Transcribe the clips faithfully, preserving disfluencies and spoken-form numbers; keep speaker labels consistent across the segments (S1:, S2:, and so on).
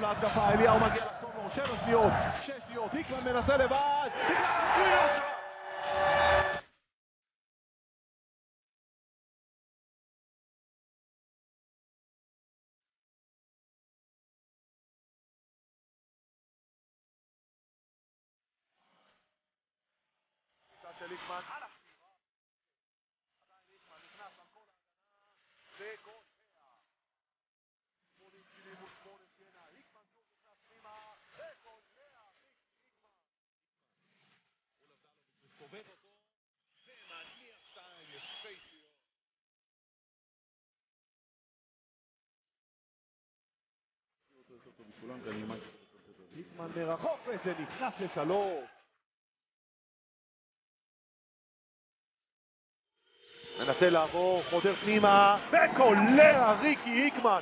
S1: להתקפה, אליהו מגיע לחתום לו, שבע שניות, שש שניות, היקמן מנסה לבד, היקמן! של היקמן על החשיבה, עדיין היקמן נכנס על כל ההגנה וקוטע שמונים שבעים ושמונה סיינה, היקמן שוב נכנס פנימה וקולע היקמן הוא סובב אותו ומניח שתיים יספייסיות היקמן מרחוק וזה נכנס לשלוש מנסה לעבור, חודר פנימה, וקולע ריקי היקמן.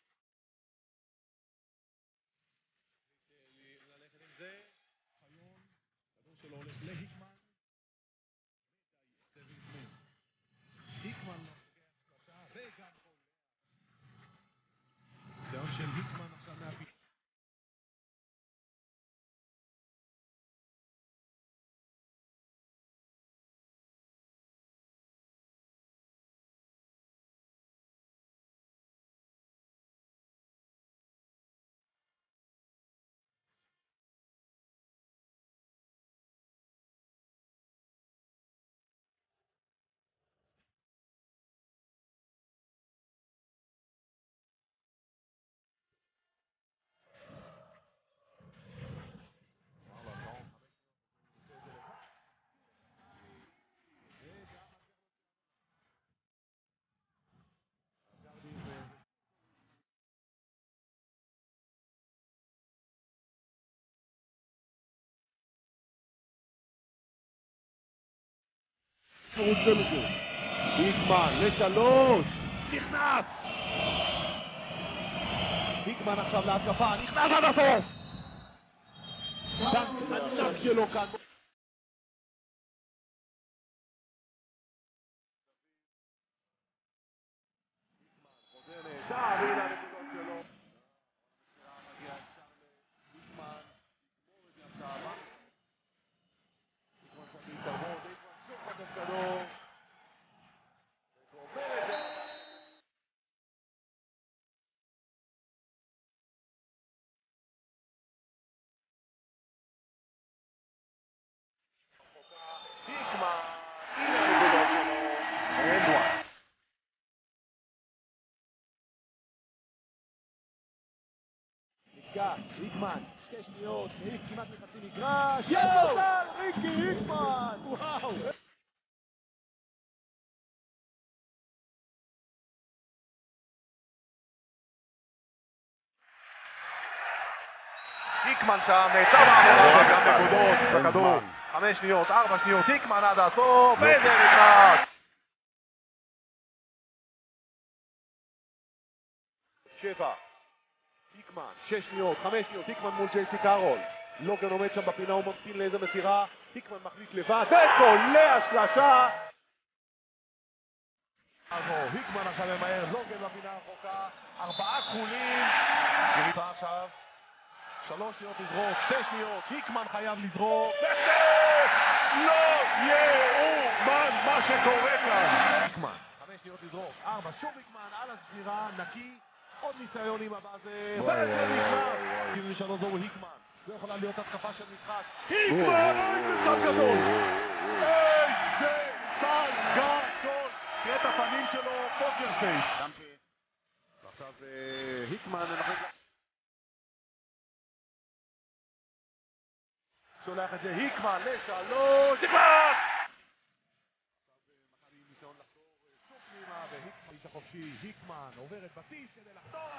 S2: ללכת עם זה, חיון, כדור שלו הולך להיקמן. היקמן פוגע שלושה, וגם קולע. ניסיון של היקמן עכשיו מהפיתוח.
S1: רוצה לזה, היקמן לשלוש, נכנס! היקמן עכשיו להתקפה, נכנס עד הסוף! דנק ענק שלו כאן היקמן חוזר נהדר, והנה הנקודות שלו מגיע ישר להיקמן, נגמור את זה עכשיו היקמן שם להתערבות, היקמן שוב חוטף כדור וגומר את זה היקמן, הנה הנקודות שלו, ואנדואן נפגע, היקמן, שתי שניות, מעיף כמעט מחצי מגרש, יואו! ריקי היקמן! וואו! היקמן שם, נעצר בעבודה, גם נקודות, בכדור, חמש שניות, ארבע שניות, היקמן עד הסוף, וזה נכנס! שבע, היקמן, שש שניות, חמש שניות, היקמן מול ג'ייסי קארול, לוגן עומד שם בפינה, הוא ממתין לאיזה מסירה, היקמן מחליט לבד, וקולע שלשה! היקמן עכשיו ממהר, לוגן בפינה הרחוקה, ארבעה כחולים, יריצה עכשיו, שלוש שניות לזרוק, שתי שניות, היקמן חייב לזרוק, וזה לא יאומן מה שקורה כאן! היקמן, חמש שניות לזרוק, ארבע, שוב היקמן על הספירה, נקי, עוד ניסיון עם הבאזר, וזה נכנס! כאילו לשלוש זהו היקמן, זו יכולה להיות התקפה של משחק, היקמן, איזה סל גדול! איזה סל גדול! תראה את הפנים שלו, פוקר פייס! ועכשיו היקמן, אנחנו... שולח את זה, היקמן לשלוש, נכנס! עכשיו מכבי ניסיון לחתור שוב פנימה, והיקמן איש החופשי, היקמן עוברת בסיס כדי לחתור